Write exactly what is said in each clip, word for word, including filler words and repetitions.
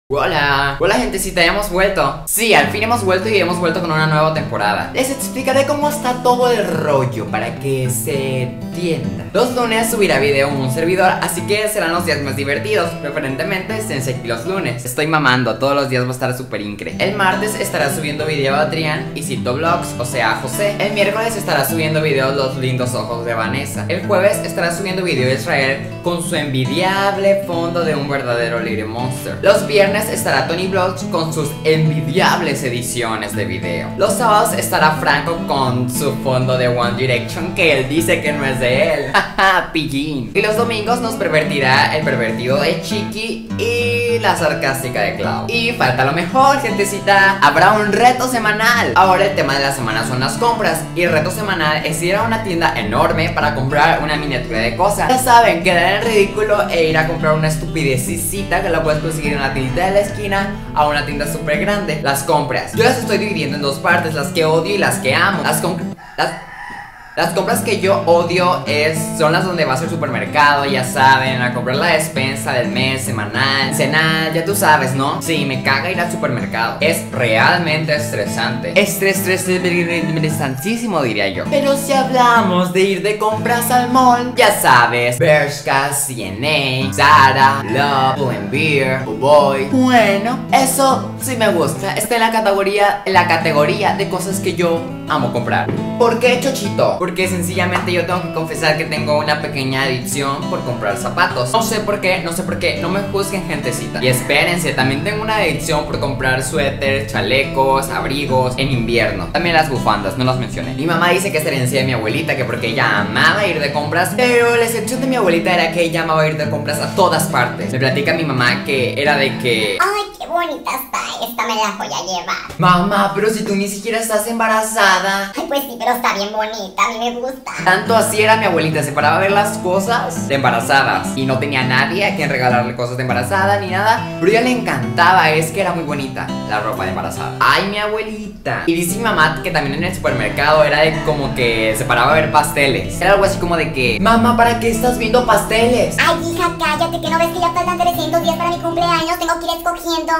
Hola, hola gentecita, ya hemos vuelto. Sí, al fin hemos vuelto y hemos vuelto con una nueva temporada. Les explicaré cómo está todo el rollo para que se entienda. Los lunes subirá video un servidor, así que serán los días más divertidos. Preferentemente esténse aquí los lunes. Estoy mamando, todos los días va a estar súper incre. El martes estará subiendo video Adrián y Cito Vlogs, o sea José. El miércoles estará subiendo video Los lindos ojos de Vanessa. El jueves estará subiendo video Israel con su envidiable fondo de un verdadero Little Monster. Los viernes estará Tony Vlogs con sus envidiables ediciones de video. Los sábados estará Franco con su fondo de One Direction que él dice que no es de él. Haha, pillín. Y los domingos nos pervertirá el pervertido de Chiqui y la sarcástica de Clau. Y falta lo mejor, gentecita. Habrá un reto semanal. Ahora el tema de la semana son las compras. Y el reto semanal es ir a una tienda enorme para comprar una miniatura de cosas. Ya saben, quedar en ridículo e ir a comprar una estupidecita que la puedes conseguir en la tienda de la esquina a una tienda súper grande. Las compras, yo las estoy dividiendo en dos partes, las que odio y las que amo. Las compras las Las compras que yo odio es, son las donde vas al supermercado, ya saben, a comprar la despensa del mes, semanal, cenal, ya tú sabes, ¿no? Sí, me caga ir al supermercado. Es realmente estresante. Estres, estres, estresantísimo, diría yo. Pero si hablamos de ir de compras al mall, ya sabes, Bershka, C N A, Zara, Love, Pull&Bear, Boy. Bueno, eso sí me gusta. Está en la categoría, en la categoría de cosas que yo amo comprar. ¿Por qué, Chochito? Porque sencillamente yo tengo que confesar que tengo una pequeña adicción por comprar zapatos. No sé por qué, no sé por qué, no me juzguen, gentecita. Y espérense, también tengo una adicción por comprar suéteres, chalecos, abrigos en invierno. También las bufandas, no las mencioné. Mi mamá dice que es herencia de mi abuelita, que porque ella amaba ir de compras, pero la excepción de mi abuelita era que ella amaba ir de compras a todas partes. Me platica mi mamá que era de que... Ay, qué bonita está esta, me la voy a llevar. Mamá, pero si tú ni siquiera estás embarazada. Ay, pues sí, pero está bien bonita, a mí me gusta. Tanto así era mi abuelita, se paraba a ver las cosas de embarazadas y no tenía nadie a quien regalarle cosas de embarazada ni nada, pero a ella le encantaba, es que era muy bonita la ropa de embarazada. Ay, mi abuelita. Y dice mi mamá que también en el supermercado era de como que se paraba a ver pasteles. Era algo así como de que, mamá, ¿para qué estás viendo pasteles? Ay, hija, cállate, que no ves que ya faltan trescientos días para mi cumpleaños, tengo que ir escogiendo.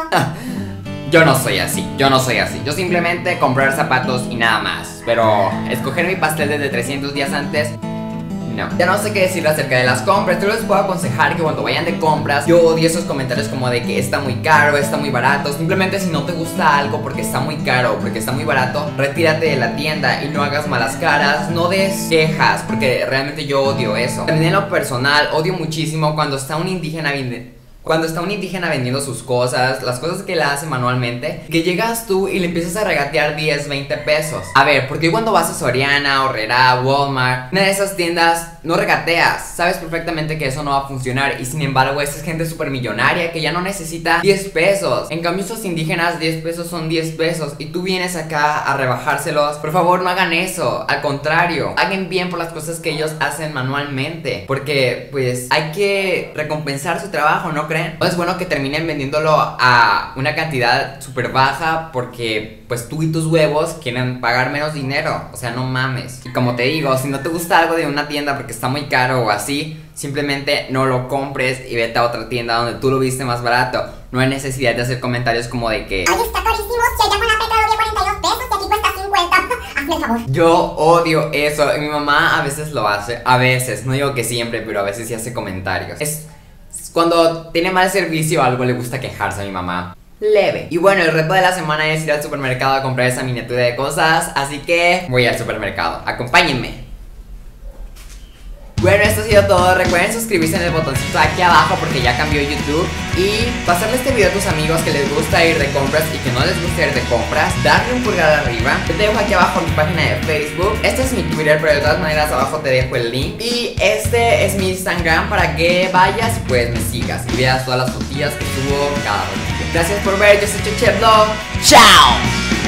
Yo no soy así, yo no soy así. Yo simplemente comprar zapatos y nada más. Pero escoger mi pastel desde trescientos días antes, no. Ya no sé qué decir acerca de las compras. Yo les puedo aconsejar que cuando vayan de compras, yo odio esos comentarios como de que está muy caro, está muy barato. Simplemente si no te gusta algo porque está muy caro o porque está muy barato, retírate de la tienda y no hagas malas caras, no des quejas, porque realmente yo odio eso. También en lo personal, odio muchísimo cuando está un indígena vendiendo Cuando está un indígena vendiendo sus cosas, las cosas que él hace manualmente, que llegas tú y le empiezas a regatear diez, veinte pesos. A ver, porque cuando vas a Soriana, Horrera, Walmart, una de esas tiendas, no regateas. Sabes perfectamente que eso no va a funcionar. Y sin embargo, esta es gente súper millonaria que ya no necesita diez pesos. En cambio, esos indígenas, diez pesos son diez pesos. Y tú vienes acá a rebajárselos. Por favor, no hagan eso. Al contrario, hagan bien por las cosas que ellos hacen manualmente. Porque, pues, hay que recompensar su trabajo, ¿no creen? O es bueno que terminen vendiéndolo a una cantidad súper baja porque pues tú y tus huevos quieren pagar menos dinero. O sea, no mames. Y como te digo, si no te gusta algo de una tienda porque está muy caro o así, simplemente no lo compres y vete a otra tienda donde tú lo viste más barato. No hay necesidad de hacer comentarios como de que ay, está carísimo, si allá con la peta lo vi a cuarenta y dos pesos y aquí cuesta cincuenta. Hazme el favor. yo odio eso. Y mi mamá a veces lo hace. A veces, no digo que siempre, pero a veces sí hace comentarios. Es... Cuando tiene mal servicio o algo le gusta quejarse a mi mamá. Leve. Y bueno, el reto de la semana es ir al supermercado a comprar esa miniatura de cosas. Así que voy al supermercado. Acompáñenme. Bueno, esto ha sido todo. Recuerden suscribirse en el botoncito aquí abajo porque ya cambió YouTube. Y pasarle este video a tus amigos que les gusta ir de compras y que no les gusta ir de compras. Darle un pulgar arriba. Yo te dejo aquí abajo mi página de Facebook. Este es mi Twitter, pero de todas maneras abajo te dejo el link. Y este es mi Instagram para que vayas y pues me sigas y veas todas las fotillas que subo cada día. Gracias por ver, yo soy Choche Vlog. ¡Chao!